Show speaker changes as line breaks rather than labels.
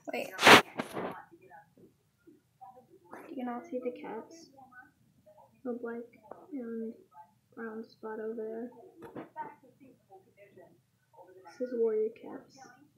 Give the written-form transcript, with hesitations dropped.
Wait. You can all see the cats. The black and brown spot over there. This is warrior cats.